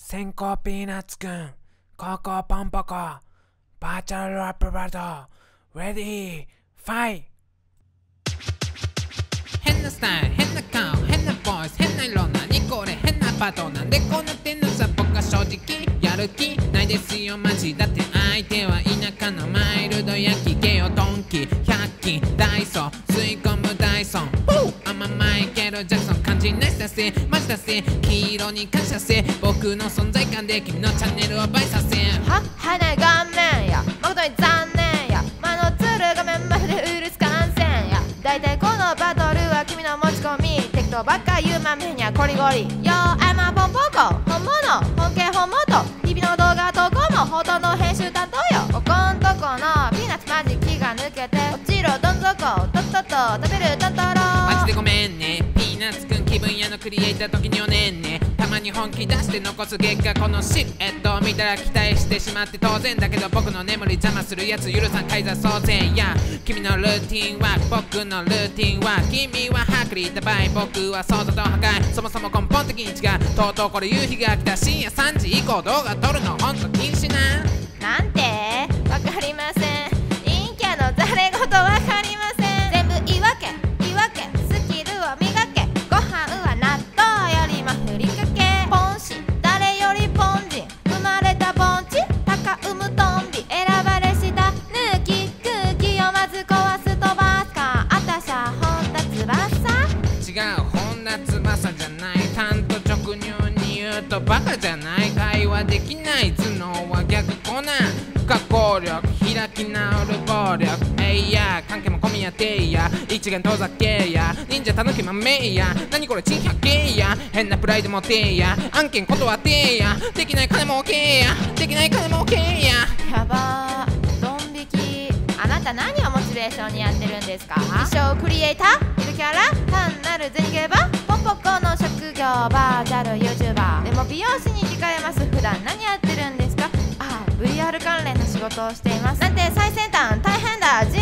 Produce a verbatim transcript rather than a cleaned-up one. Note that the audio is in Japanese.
先行ピーナッツくん、高校ポンポコ、バーチャルラップバトル、レディー、ファイ。 変なスタイル、変な顔、変なボイス、変な色、何これ変なパート、なんでこうなってんのさ、僕は正直やる気ないですよマジ。だって相手は田舎のマイルド焼きゲオドンキひゃっきんダイソー吸い込むダイソンあんまマイケル・ジャクソン感じないだせマジだせ黄色に感謝せ僕の存在感で君のチャンネルを倍させははね顔面や誠に残念や間のつる画面までウイルス感染や大体このバトルは君の持ち込み適当ばっか言うまめにゃコリゴリよあまポンポコ本物本家本元日々の動画投稿もほとんど編集担当よここんとこのピーナッツマジ気が抜けて落ちろどん底とっとと食べるトントロマジでごめんねピーナッツくん気分屋のクリエイター時におねんねたまに本気出して残す結果このシルエットを見たら期待してしまって当然だけど僕の眠り邪魔するやつ許さんカイザー総勢や君のルーティンは僕のルーティンは君は薄利多売僕は想像と破壊そもそも根本的に違うとうとうこれ夕日が来た深夜さんじ以降動画撮るのほんと禁止ななんてわかりません陰キャのざれ言わかりません全部言い訳言い訳スキルを磨けご飯は納豆よりもふりかけポンシ誰よりポンジ生まれたポンチ高産むトンビ選ばれした抜き空気をまず壊す飛ばすかあたしゃ本田翼違う本田翼じゃない単と直入に言うとバカじゃない会話できない頭脳は逆コナン不可抗力開き直る暴力えいや関係も込みやていや一元遠ざけや忍者たぬきまめや何これ珍百景や変なプライド持てや案件断ってやできない金も OK やできない金も OK ややばードン引きあなた何をモチベーションにやってるんですか自称クリエイターゆるキャラ単なる銭ゲーバーポンポコの職業バーチャル YouTuber でも美容師に聞かれます普段何やってるんですかああ ブイアール 関連の仕事をしていますなんて最先端大変だ人